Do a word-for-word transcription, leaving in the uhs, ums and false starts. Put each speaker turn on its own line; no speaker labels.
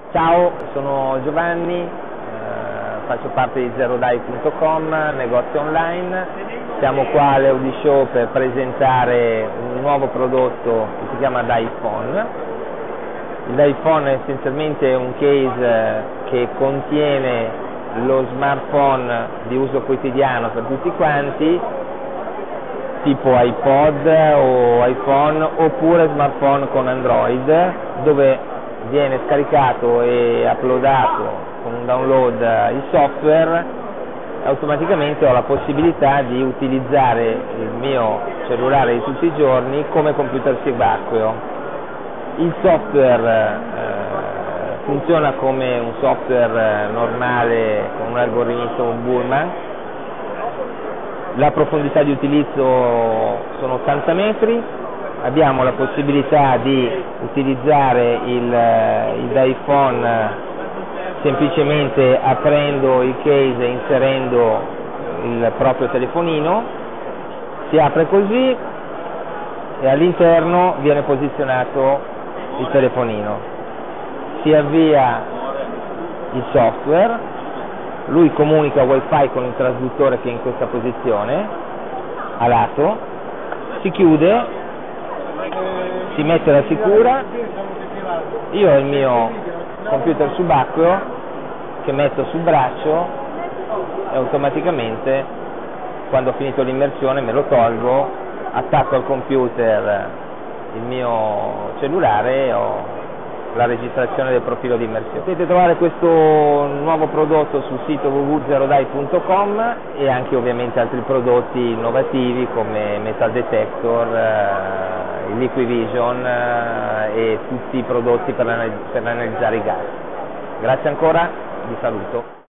Ciao, sono Giovanni, eh, faccio parte di zerodai punto com, negozio online. Siamo qua all'Audi Show per presentare un nuovo prodotto che si chiama d'iPhone. Il d'iPhone è essenzialmente un case che contiene lo smartphone di uso quotidiano per tutti quanti, tipo iPod o iPhone, oppure smartphone con Android, dove viene scaricato e uploadato con un download il software. Automaticamente ho la possibilità di utilizzare il mio cellulare di tutti i giorni come computer subacqueo. Il software eh, funziona come un software normale con un algoritmo Burman. La profondità di utilizzo sono ottanta metri. Abbiamo la possibilità di utilizzare il, il iPhone semplicemente aprendo il case e inserendo il proprio telefonino. Si apre così e all'interno viene posizionato il telefonino. Si avvia il software, lui comunica wifi con il trasduttore che è in questa posizione a lato, si chiude, si mette la sicura. Io ho il mio computer subacqueo che metto sul braccio e automaticamente, quando ho finito l'immersione, me lo tolgo, attacco al computer il mio cellulare e ho la registrazione del profilo di immersione. Potete trovare questo nuovo prodotto sul sito w w w punto zerodai punto com e anche ovviamente altri prodotti innovativi come Metal Detector, il Liquivision e tutti i prodotti per analizzare i gas. Grazie ancora, vi saluto.